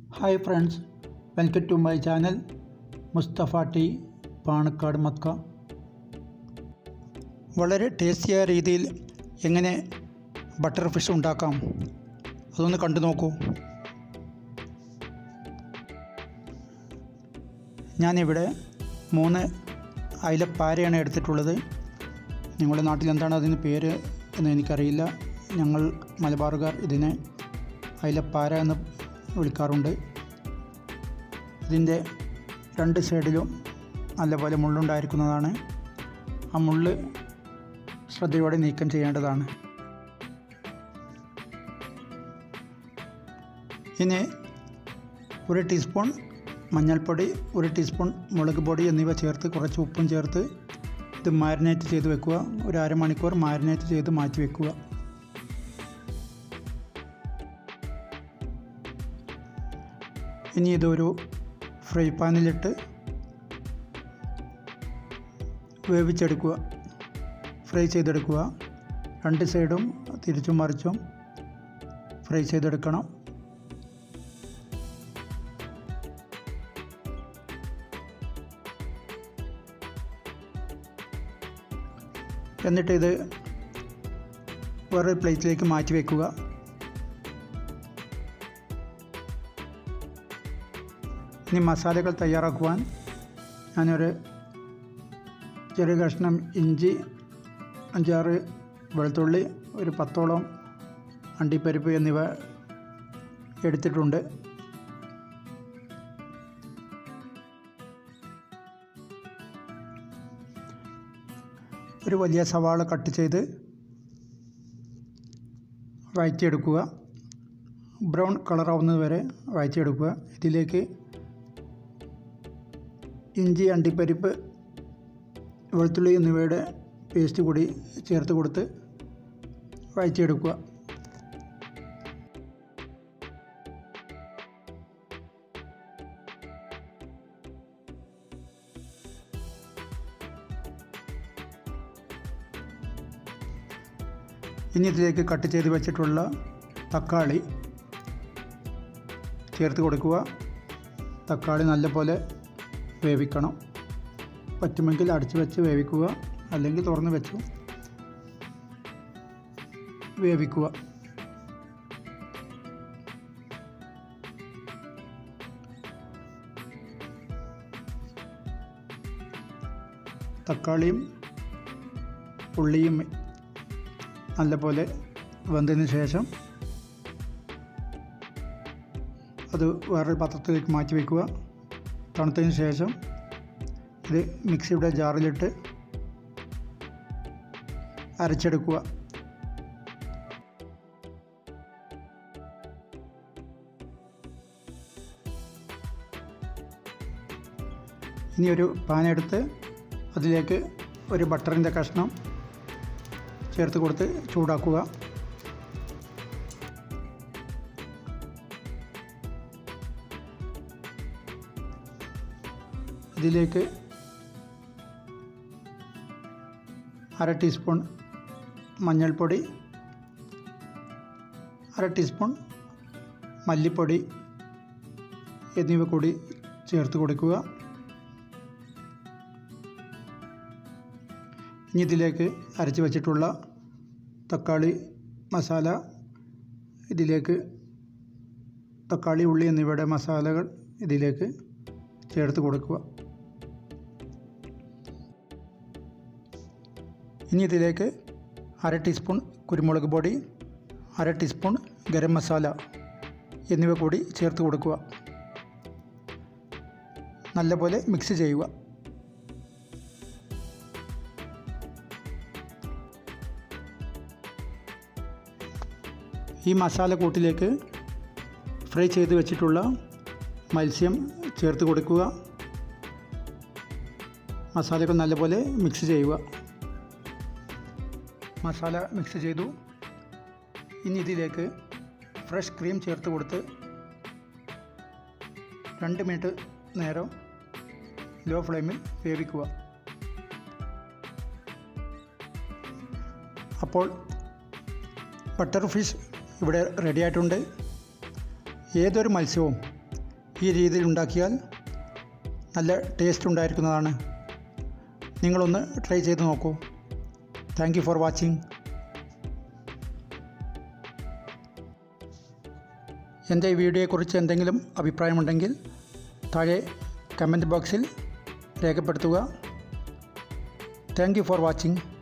Hi friends, welcome to my channel MUSTHAFA tea PANAKKAD MAKKAH. വളരെ ടേസ്റ്റിയായ രീതിയിൽ എങ്ങനെ butter fish ഉണ്ടാക്കാം അതൊന്ന് കണ്ടു നോക്കൂ. ഞാനിവിടെ 3 അയിലപ്പാരയാണ് എടുത്തിട്ടുള്ളത്. നിങ്ങളുടെ നാട്ടിൽ എന്താണ് അതിന് പേര് എന്ന് എനിക്കറിയില്ല. ഞങ്ങൾ മലബാറുകാർ ഇതിനെ അയിലപ്പാര എന്ന് വിളിക്കാറുണ്ട്. ഇതിൻ്റെ 2 സൈഡിലും നല്ലപോലെ മുള്ളുണ്ടായിരിക്കുന്നതാണ്. ആ മുള്ള് ശ്രദ്ധയോടെ നീക്കം ചെയ്യേണ്ടതാണ്. ഇനി 1 ടീസ്പൂൺ മഞ്ഞൾപ്പൊടി, 1 ടീസ്പൂൺ മുളക് പൊടി എന്നിവ ചേർത്ത് കുറച്ച് ഉപ്പും ചേർത്ത് ഇത് മാരിനേറ്റ് ചെയ്ത് വെക്കുക. ഒരു അരമണിക്കൂർ മാരിനേറ്റ് ചെയ്ത് മാറ്റി വെക്കുക. ഇനി ഇതൊരു ഫ്രൈ പാനിലിട്ട് വേവിച്ചെടുക്കുക, ഫ്രൈ ചെയ്തെടുക്കുക. 2 സൈഡും തിരിച്ചും മറിച്ചും ഫ്രൈ ചെയ്തെടുക്കണം. എന്നിട്ട് ഇത് വേറൊരു പ്ലേറ്റിലേക്ക് മാറ്റി വയ്ക്കുക. ഇനി മസാലകൾ തയ്യാറാക്കുവാൻ ഞാനൊരു ചെറിയ കഷ്ണം ഇഞ്ചി, 5-6 വെളുത്തുള്ളി, ഒരു 10ഓളം അണ്ടിപ്പരിപ്പ് എന്നിവ എടുത്തിട്ടുണ്ട്. ഒരു വലിയ സവാള കട്ട് ചെയ്ത് വഴറ്റിയെടുക്കുക. ബ്രൗൺ കളറാവുന്നത് വരെ വഴറ്റിയെടുക്കുക. ഇതിലേക്ക് ഇഞ്ചി, അണ്ടിപ്പരിപ്പ്, വെളുത്തുള്ളി എന്നിവയുടെ പേസ്റ്റ് കൂടി ചേർത്ത് കൊടുത്ത് വഴറ്റിയെടുക്കുക. ഇനി ഇതിലേക്ക് കട്ട് ചെയ്ത് വെച്ചിട്ടുള്ള തക്കാളി ചേർത്ത് കൊടുക്കുക. തക്കാളി നല്ലപോലെ വേവിക്കണം. പറ്റുമെങ്കിൽ അടച്ചു വെച്ച് വേവിക്കുക, അല്ലെങ്കിൽ തുറന്ന് വെച്ച് വേവിക്കുക. തക്കാളിയും ഉള്ളിയും നല്ലപോലെ വെന്തതിന് ശേഷം അത് വേറൊരു പാത്രത്തിലേക്ക് മാറ്റി വയ്ക്കുക. തണുത്തതിന് ശേഷം ഇത് മിക്സിയുടെ ജാറിലിട്ട് അരച്ചെടുക്കുക. ഇനി ഒരു പാനെടുത്ത് അതിലേക്ക് ഒരു ബട്ടറിൻ്റെ കഷ്ണം ചേർത്ത് കൊടുത്ത് ചൂടാക്കുക. ഇതിലേക്ക് 1/2 ടീസ്പൂൺ മഞ്ഞൾപ്പൊടി, 1/2 ടീസ്പൂൺ മല്ലിപ്പൊടി എന്നിവ കൂടി ചേർത്ത് കൊടുക്കുക. ഇനി ഇതിലേക്ക് അരച്ച് വച്ചിട്ടുള്ള തക്കാളി മസാല, ഇതിലേക്ക് തക്കാളി, ഉള്ളി എന്നിവയുടെ മസാലകൾ ഇതിലേക്ക് ചേർത്ത് കൊടുക്കുക. ഇനി ഇതിലേക്ക് 1/2 ടീസ്പൂൺ കുരുമുളക് പൊടി, 1/2 ടീസ്പൂൺ ഗരം മസാല എന്നിവ കൂടി ചേർത്ത് കൊടുക്കുക. നല്ലപോലെ മിക്സ് ചെയ്യുക. ഈ മസാല കൂട്ടിലേക്ക് ഫ്രൈ ചെയ്ത് വെച്ചിട്ടുള്ള മത്സ്യം ചേർത്ത് കൊടുക്കുക. മസാലകൾ നല്ലപോലെ മിക്സ് ചെയ്യുക. മസാല മിക്സ് ചെയ്തു. ഇനി ഇതിലേക്ക് ഫ്രഷ് ക്രീം ചേർത്ത് കൊടുത്ത് 2 മിനിറ്റ് നേരം ലോ ഫ്ലെയിമിൽ വേവിക്കുക. അപ്പോൾ ബട്ടർ ഫിഷ് ഇവിടെ റെഡി ആയിട്ടുണ്ട്. ഏതൊരു മത്സ്യവും ഈ രീതിയിൽ ഉണ്ടാക്കിയാൽ നല്ല ടേസ്റ്റ് ഉണ്ടായിരിക്കുന്നതാണ്. നിങ്ങളൊന്ന് ട്രൈ ചെയ്ത് നോക്കൂ. Thank you for watching. എൻ്റെ ഈ വീഡിയോയെക്കുറിച്ച് എന്തെങ്കിലും അഭിപ്രായമുണ്ടെങ്കിൽ താഴെ കമൻറ്റ് ബോക്സിൽ രേഖപ്പെടുത്തുക. Thank you for watching.